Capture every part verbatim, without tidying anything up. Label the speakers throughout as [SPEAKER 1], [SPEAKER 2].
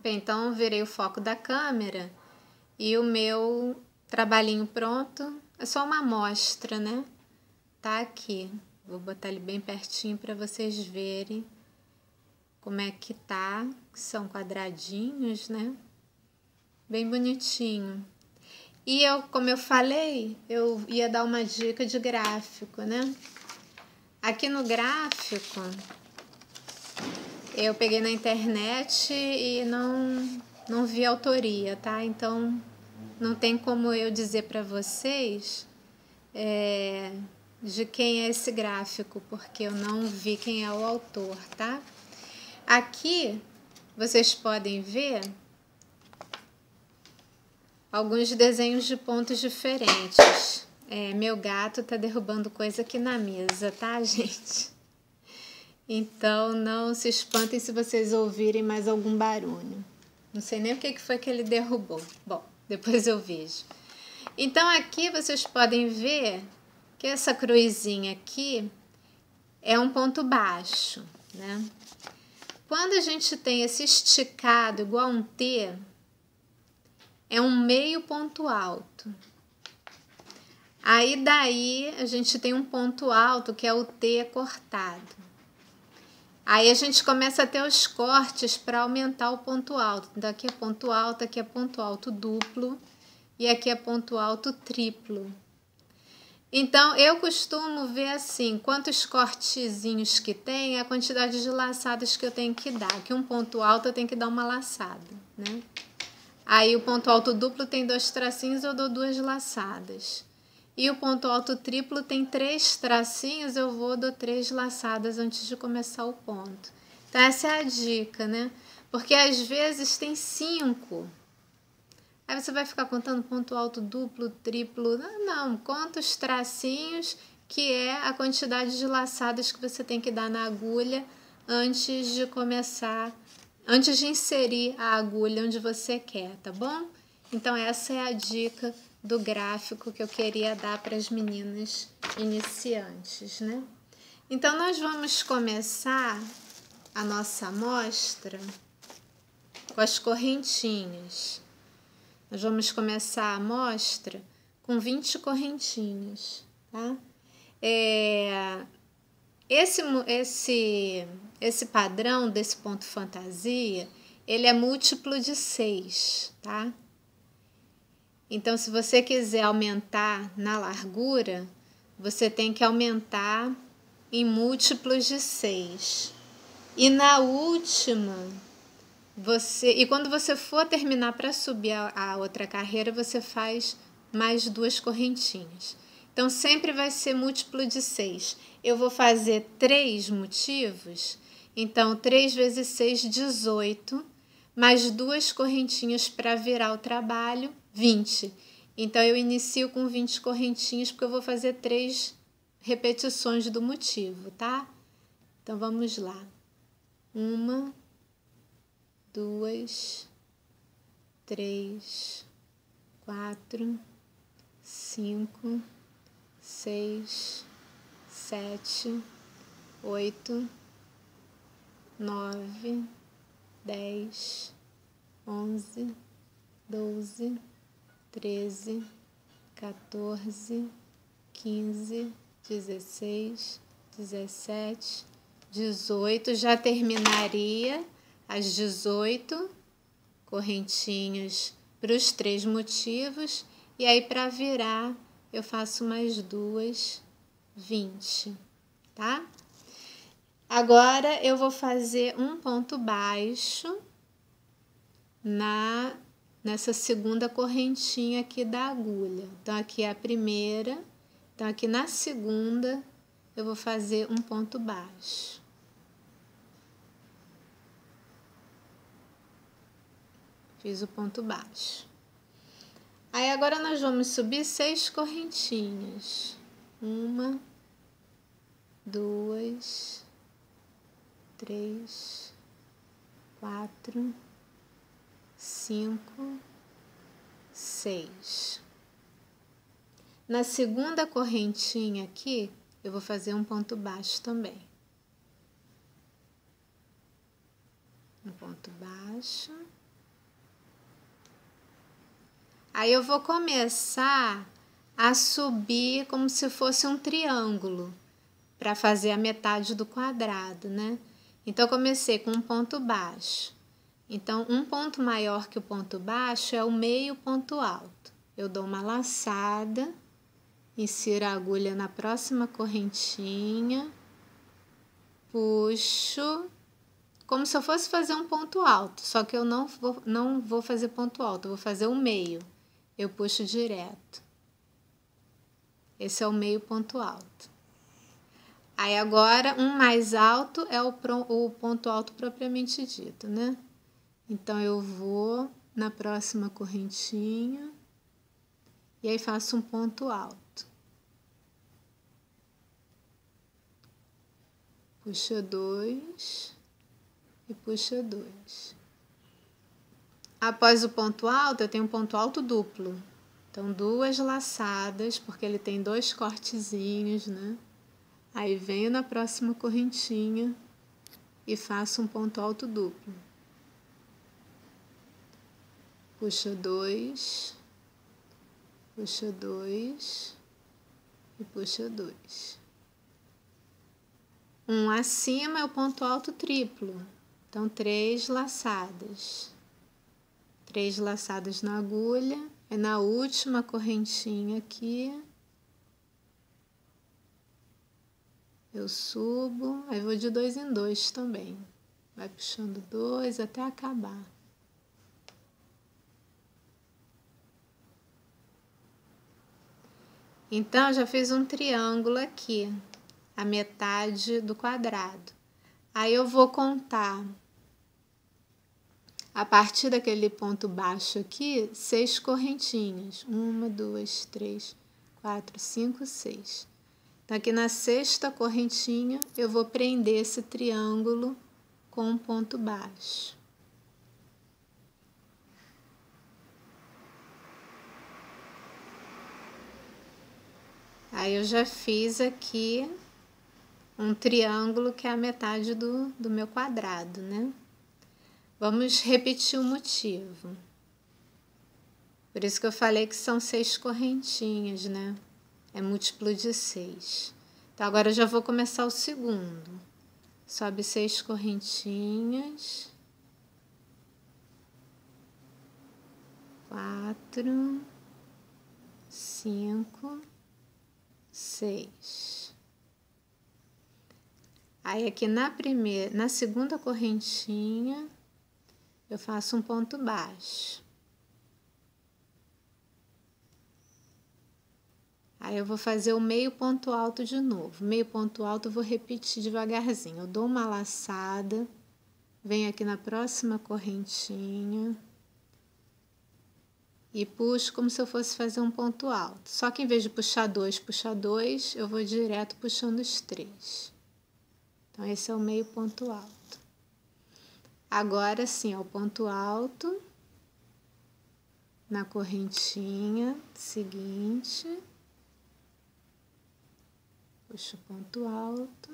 [SPEAKER 1] Bem, então virei o foco da câmera e o meu trabalhinho pronto é só uma amostra, né? Tá aqui. Vou botar ele bem pertinho para vocês verem como é que tá. São quadradinhos, né? Bem bonitinho. E eu, como eu falei, eu ia dar uma dica de gráfico, né? Aqui no gráfico, eu peguei na internet e não, não vi autoria, tá? Então, não tem como eu dizer para vocês é, de quem é esse gráfico, porque eu não vi quem é o autor, tá? Aqui, vocês podem ver alguns desenhos de pontos diferentes. É, meu gato tá derrubando coisa aqui na mesa, tá, gente? Então, não se espantem se vocês ouvirem mais algum barulho. Não sei nem o que foi que ele derrubou. Bom, depois eu vejo. Então, aqui vocês podem ver que essa cruzinha aqui é um ponto baixo, né? Quando a gente tem esse esticado igual um T, é um meio ponto alto. Aí daí a gente tem um ponto alto que é o T cortado. Aí a gente começa a ter os cortes para aumentar o ponto alto. Então aqui é ponto alto, aqui é ponto alto duplo e aqui é ponto alto triplo. Então eu costumo ver assim, quantos cortezinhos que tem, a quantidade de laçadas que eu tenho que dar. Aqui um ponto alto eu tenho que dar uma laçada, né? Aí o ponto alto duplo tem dois tracinhos, eu dou duas laçadas. E o ponto alto triplo tem três tracinhos, eu vou dou três laçadas antes de começar o ponto. Então essa é a dica, né? Porque às vezes tem cinco. Aí você vai ficar contando ponto alto duplo, triplo. Não, não, conta os tracinhos, que é a quantidade de laçadas que você tem que dar na agulha antes de começar, antes de inserir a agulha onde você quer, tá bom? Então essa é a dica do gráfico que eu queria dar para as meninas iniciantes, né? Então nós vamos começar a nossa amostra com as correntinhas. Nós vamos começar a amostra com vinte correntinhas, tá? É, esse, esse, esse padrão desse ponto fantasia, ele é múltiplo de seis, tá? Então, se você quiser aumentar na largura, você tem que aumentar em múltiplos de seis. E na última, você, e quando você for terminar para subir a, a outra carreira, você faz mais duas correntinhas. Então, sempre vai ser múltiplo de seis. Eu vou fazer três motivos, então três vezes seis, dezoito, mais duas correntinhas para virar o trabalho, vinte. Então, eu inicio com vinte correntinhas, porque eu vou fazer três repetições do motivo, tá? Então, vamos lá. Uma, duas, três, quatro, cinco, seis, sete, oito, nove, dez, onze, doze, treze, quatorze, quinze, dezesseis, dezessete, dezoito. Já terminaria as dezoito correntinhas para os três motivos. E aí, para virar, eu faço mais duas, vinte, tá? Agora, eu vou fazer um ponto baixo na, nessa segunda correntinha aqui da agulha. Então, aqui é a primeira. Então, aqui na segunda, eu vou fazer um ponto baixo. Fiz o ponto baixo. Aí, agora nós vamos subir seis correntinhas. Uma, duas, três, quatro, cinco, seis. Na segunda correntinha aqui, eu vou fazer um ponto baixo também. Um ponto baixo. Aí eu vou começar a subir como se fosse um triângulo, para fazer a metade do quadrado, né? Então, eu comecei com um ponto baixo. Então, um ponto maior que o ponto baixo é o meio ponto alto. Eu dou uma laçada, insiro a agulha na próxima correntinha, puxo, como se eu fosse fazer um ponto alto, só que eu não vou, não vou fazer ponto alto, eu vou fazer o meio. Eu puxo direto. Esse é o meio ponto alto. Aí agora, um mais alto é o, o ponto alto propriamente dito, né? Então, eu vou na próxima correntinha e aí faço um ponto alto. Puxa dois e puxa dois. Após o ponto alto, eu tenho um ponto alto duplo. Então, duas laçadas, porque ele tem dois cortezinhos, né? Aí, venho na próxima correntinha e faço um ponto alto duplo. Puxa dois, puxa dois e puxa dois. Um acima é o ponto alto triplo. Então, três laçadas. Três laçadas na agulha. É na última correntinha aqui. Eu subo, aí vou de dois em dois também. Vai puxando dois até acabar. Então, já fiz um triângulo aqui, a metade do quadrado. Aí eu vou contar, a partir daquele ponto baixo aqui, seis correntinhas. Uma, duas, três, quatro, cinco, seis. Então, aqui na sexta correntinha, eu vou prender esse triângulo com um ponto baixo. Aí, eu já fiz aqui um triângulo que é a metade do, do meu quadrado, né? Vamos repetir o motivo. Por isso que eu falei que são seis correntinhas, né? É múltiplo de seis. Então, agora eu já vou começar o segundo. Sobe seis correntinhas. Quatro, cinco, seis. Aí, aqui na primeira, na segunda correntinha, eu faço um ponto baixo. Aí, eu vou fazer o meio ponto alto de novo. Meio ponto alto eu vou repetir devagarzinho. Eu dou uma laçada, venho aqui na próxima correntinha e puxo como se eu fosse fazer um ponto alto. Só que em vez de puxar dois, puxar dois, eu vou direto puxando os três. Então, esse é o meio ponto alto. Agora sim, é o ponto alto na correntinha seguinte. Puxo o ponto alto.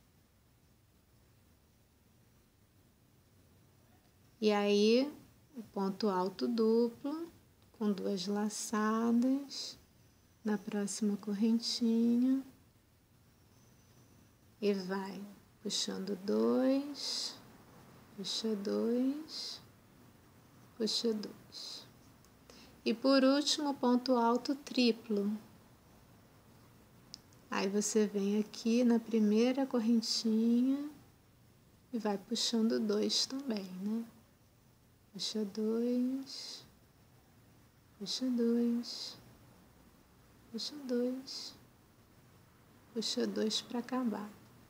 [SPEAKER 1] E aí, o ponto alto duplo, com duas laçadas na próxima correntinha. E vai puxando dois, puxa dois, puxa dois. E por último, ponto alto triplo. Aí você vem aqui na primeira correntinha e vai puxando dois também, né? Puxa dois, puxa dois, puxa dois, puxa dois para acabar.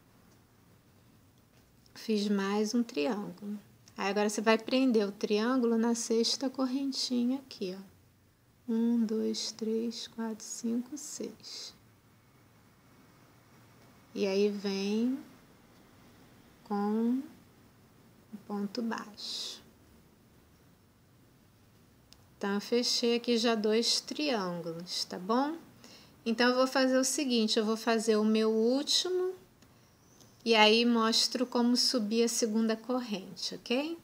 [SPEAKER 1] Fiz mais um triângulo. Aí agora você vai prender o triângulo na sexta correntinha aqui, ó. Um, dois, três, quatro, cinco, seis. E aí vem com o ponto baixo. Então, eu fechei aqui já dois triângulos, tá bom? Então, eu vou fazer o seguinte, eu vou fazer o meu último e aí mostro como subir a segunda corrente, ok?